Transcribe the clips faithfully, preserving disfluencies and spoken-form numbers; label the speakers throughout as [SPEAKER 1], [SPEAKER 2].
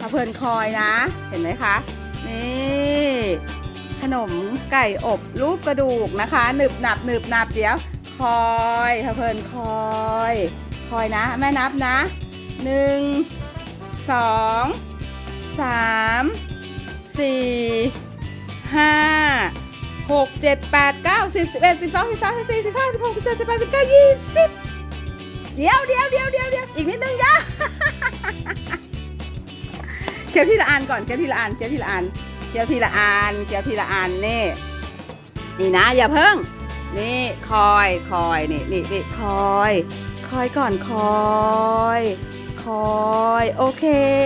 [SPEAKER 1] เพลินคอยนะเห็นไหมคะนี่ขนมไก่อบรูปกระดูกนะคะหนึบหนับหนึบหนับเดี๋ยวคอยเพลินคอยคอยนะแม่นับนะหนึ่งสองสามสี่ห้าหกเจ็ดแปดเก้าสิบสิบเอ็ดสิบสองสิบสามสิบสี่สิบห้าสิบหกสิบเจ็ดสิบแปดสิบเก้ายี่สิบเดี๋ยวเดี๋ยวเดี๋ยวเดี๋ยวเดี๋ยวอีกนิดนึงจ้ะเคี้ยวทีละอันก่อนเคี้ยวทีละอันเคี้ยวทีละอันเคี้ยวทีละอันเคี้ยวทีละอันนี่นี่นะอย่าเพิ่งนี่คอยคอยนี่นี่นี่คอยคอยก่อนคอยคอยโอเค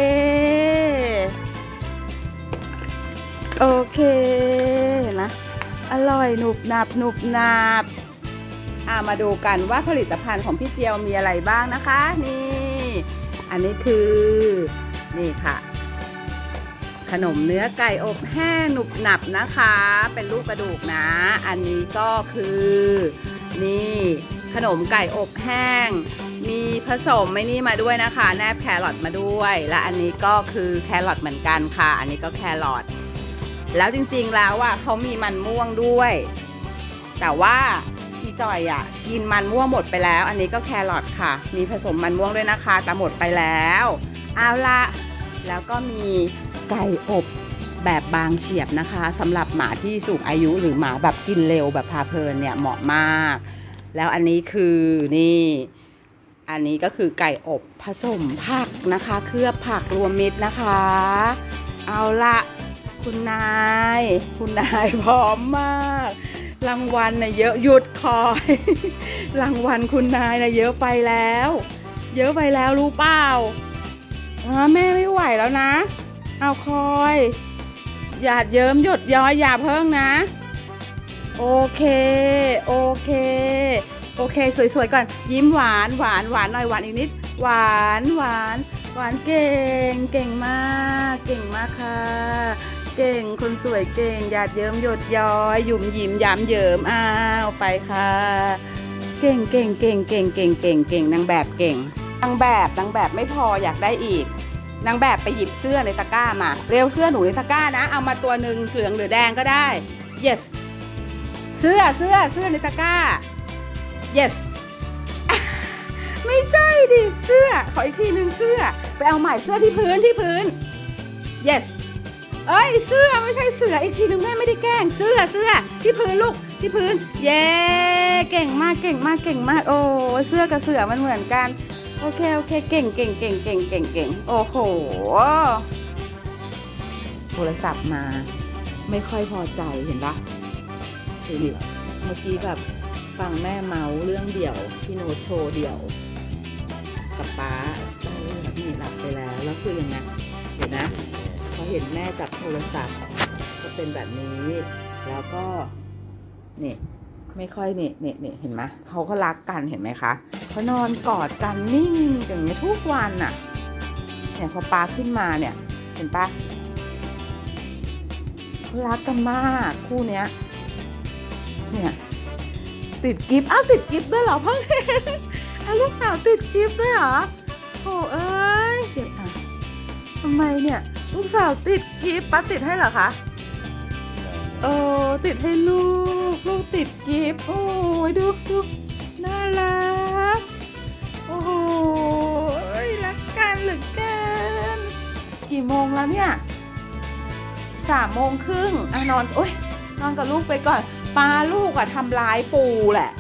[SPEAKER 1] โอเคเห็นไหมอร่อยหนุบหนับหนุบหนับอ่ามาดูกันว่าผลิตภัณฑ์ของพี่เจียวมีอะไรบ้างนะคะนี่อันนี้คือนี่ค่ะขนมเนื้อไก่อบแห้งหนุบหนับนะคะเป็นลูกกระดูกนะอันนี้ก็คือนี่ขนมไก่อบแห้งมีผสมไม่นี่มาด้วยนะคะแนบแครอทมาด้วยและอันนี้ก็คือแครอทเหมือนกันค่ะอันนี้ก็แครอทแล้วจริงๆแล้วอ่ะเขามีมันม่วงด้วยแต่ว่าพี่จอยอ่ะกินมันม่วงหมดไปแล้วอันนี้ก็แครอทค่ะมีผสมมันม่วงด้วยนะคะแต่หมดไปแล้วเอาละแล้วก็มีไก่อบแบบบางเฉียบนะคะสำหรับหมาที่สูงอายุหรือหมาแบบกินเร็วแบบพาเพลินเนี่ยเหมาะมากแล้วอันนี้คือนี่อันนี้ก็คือไก่อบผสมผักนะคะเคลือบผักรวมมิตรนะคะเอาละคุณนายคุณนายพร้อมมากรางวัลเนี่ยเยอะหยุดคอยรางวัลคุณนายเนี่ยเยอะไปแล้วเยอะไปแล้วรู้เปล่าแม่ไม่ไหวแล้วนะเอาคอยหยาดเยิ้มหยดย้อยอย่าเพิ่งนะโอเคโอเคโอเคสวยๆก่อนยิ้มหวานหวานหวานหน่อยหวานอีกนิดหวานหวานหวานเก่งเก่งมากเก่งมากค่ะเก่งคนสวยเก่งหยาดเยิ้มหยดย้อยหยุ่มยิ้มย้ำเยิ้มอ้าวไปค่ะเก่งเก่งเก่งเก่งเก่งเก่งเก่งนางแบบเก่งนางแบบนางแบบไม่พออยากได้อีกนางแบบไปหยิบเสื้อในตะกร้ามาเร็วเสื้อหนูในตะกร้านะเอามาตัวหนึ่งเหลืองหรือแดงก็ได้ yes เสื้อเสื้อเสื้อในตะกร้า yes ไม่ใช่ดิเสื้อขออีกทีหนึ่งเสื้อไปเอาใหม่เสื้อที่พื้นที่พื้น yes เอ้ยเสื้อไม่ใช่เสืออีกทีหนึ่งแม่ไม่ได้แกล้งเสื้อเสื้อที่พื้นลูกที่พื้นเย้เก่งมากเก่งมากเก่งมากโอ้เสื้อกับเสือมันเหมือนกันโอเคโอเคเก่งเก่งเก่งเก่งเก่งเก่งโอ้โหโทรศัพท์มาไม่ค่อยพอใจเห็นปะเห็นดิเมื่อกี้แบบฟังแม่เมาเรื่องเดี่ยวพี่โน้ตโชว์เดี่ยวกับป๊าพี่หลับไปแล้วแล้วคือยังไงเห็นนะพอเห็นแม่จับโทรศัพท์ก็เป็นแบบนี้แล้วก็นี่ไม่ค่อยเนี่ยเนี่ยเนี่ยเห็นไหมเขาก็รักกันเห็นไหมคะเขานอนกอดกันนิ่งอย่างนี้ทุกวันน่ะเนี่ยพอปลาขึ้นมาเนี่ยเห็นปะเขารักกันมากคู่เนี้ยเนี่ยติดกิฟต์อ้าวติดกิฟต์ด้วยเหรอเพิ่งเห็นอ้าวลูกสาวติดกิฟต์ด้วยเหรอโอ้เอ้ยเดี๋ยวอ่ะทำไมเนี่ยลูกสาวติดกิฟต์ป้าติดให้เหรอคะโอ้ติดให้ลูกลูกติดกิฟต์โอ้ยดูดูน่ารักโอ้โหรักกันเหลือเกินกี่โมงแล้วเนี่ยสามโมงครึ่งอ่ะนอนโอ้ยนอนกับลูกไปก่อนปลาลูกอะทำร้ายปูแหละ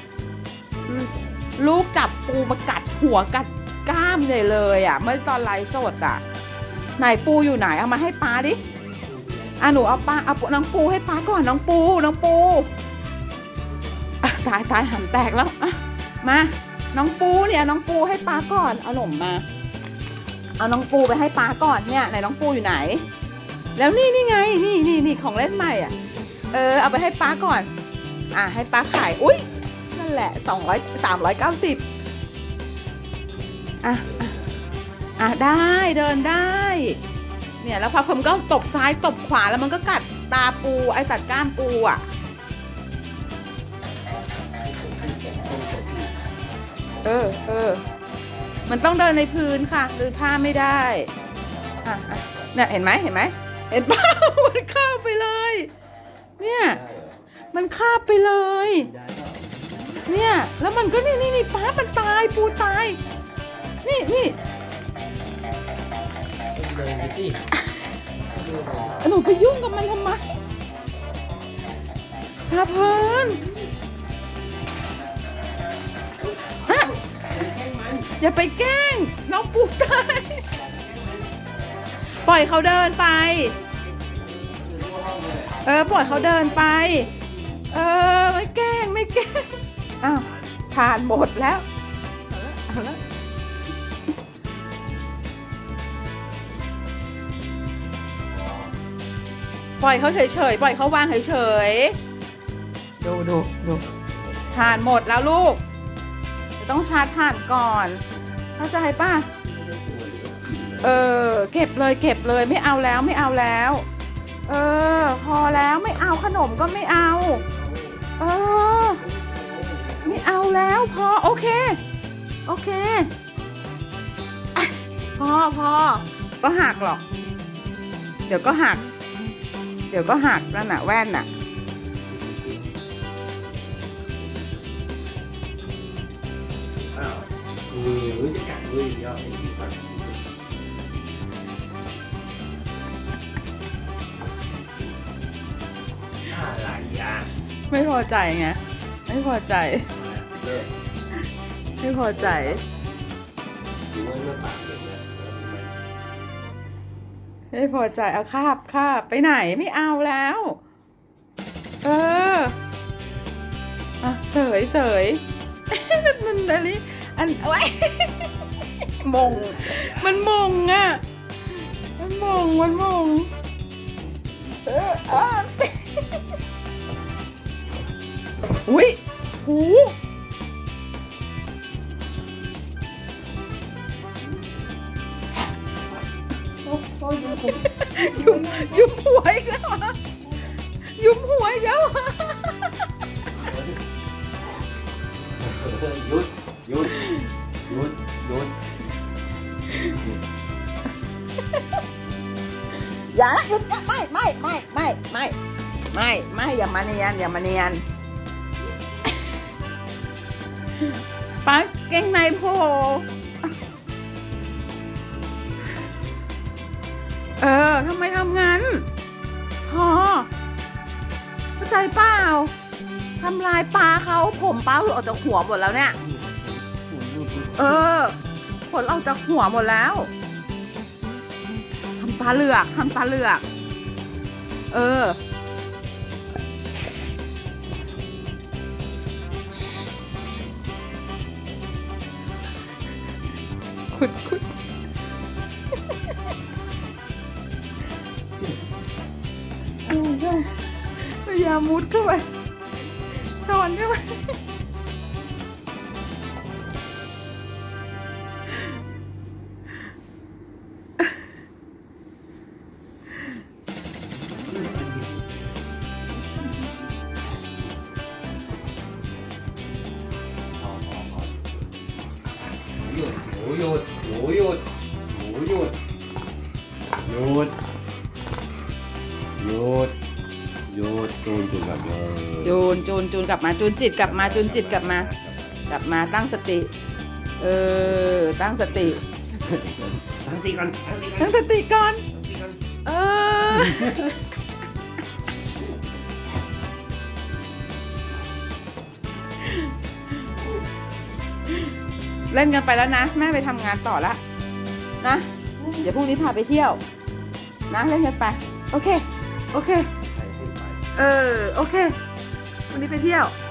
[SPEAKER 1] ลูกจับปูมากัดหัวกัดกล้ามเลยเลยอะเมื่อตอนไลฟ์สดอะไหนปูอยู่ไหนเอามาให้ปลาดิอ่ะหนูเอาปลาเอาน้องปูให้ปลาก่อนน้องปูน้องปูตายตายหันแตกแล้วอ่ะมาน้องปูเนี่ยน้องปูให้ปลาก่อนเอาหนมมาเอาน้องปูไปให้ปลาก่อนเนี่ยไหนน้องปูอยู่ไหนแล้วนี่นี่ไงนี่นี่นี่ของเล่นใหม่อ่ะเออเอาไปให้ปลาก่อนอ่ะให้ปลาขายอุ้ยนั่นแหละสองร้อยสามร้อยเก้าสิบอ่ะอ่ะได้เดินได้เนี่ยแล้วพอผมก็ตบซ้ายตบขวาแล้วมันก็กัดตาปูไอ้ตัดก้ามปูอ่ะเออเออมันต้องเดินในพื้นค่ะหรือผ้าไม่ได้อ่ะอ่ะเนี่ยเห็นไหมเห็นไหมเห็นเปล่า มันคาบไปเลย เนี่ยมันคาบไปเลย เนี่ยแล้วมันก็นี่นี่นี่ป้ามันตายปูตายนี่นี่หนูไปยุ่งกับมันทำไมพาเพลินอะอย่าไปแกล้งน้องปูตายปล่อยเขาเดินไปเออปล่อยเขาเดินไปเออไม่แกล้งไม่แกล้งอ้าวทานหมดแล้วเอาละปล่อยเขาเฉยๆปล่อยเขาวางเฉยๆดูดูดูทานหมดแล้วลูกจะต้องชาร์จทานก่อนเข้าใจป่ะเออเก็บเลยเก็บเลยไม่เอาแล้วไม่เอาแล้วเออพอแล้วไม่เอาขนมก็ไม่เอาเออไม่เอาแล้วพอโอเคโอเคพอพอก็หักหรอกเดี๋ยวก็หักเดี๋ยวก็หักนั่นน่ะแว่นน่ะ
[SPEAKER 2] อ้าวมือจะกัดมือเยอะอะไรอ่ะ
[SPEAKER 1] ไม่พอใจไงไม่พอใจไม่พอใจไม่พอใจเอาคาบคาบไปไหนไม่เอาแล้วเอออ่ะเสยเสยมันอะไรอันไว้มงมันมงอ่ะมันมงมันมงเออเอออุ้ยหูยุมยุมหัวอีกแล้วอ่ะยุมหัวอีกแล้วอ่ะ
[SPEAKER 2] หยุดหยุดหยุดหยุด
[SPEAKER 1] อย่าละหยุดไม่ไม่ไม่ไม่ไม่ไม่ไม่อย่ามาเนียนอย่ามาเนียนป้าเก่งในโผล่เออทำไมทำงั้นพอเข้าใจเปล่าทำลายปลาเขาผมปลาหลุดออกจากหัวหมดแล้วเนี่ยเออผลออกจากหัวหมดแล้วทำตาเหลือกทำตาเหลือกเออขุดขุดพยายามมุดเข้าไปช้อนเข้าไป
[SPEAKER 2] หยุดหนูหยุดหนูหยุดหนูหยุดหยุดหยุดหยุดจูนจูนกลับมา
[SPEAKER 1] จูนจูนจูนกลับมาจูนจิตกลับมาจูนจิตกลับมากลับมาตั้งสติเออตั้งสติ
[SPEAKER 2] ตั้งสติก่อน
[SPEAKER 1] ตั้งสติก่อนเออเล่นกันไปแล้วนะแม่ไปทำงานต่อละนะเดี๋ยวพรุ่งนี้พาไปเที่ยวนะเล่นกันไปโอเคโอเคเออโอเควันนี้ไปเที่ยว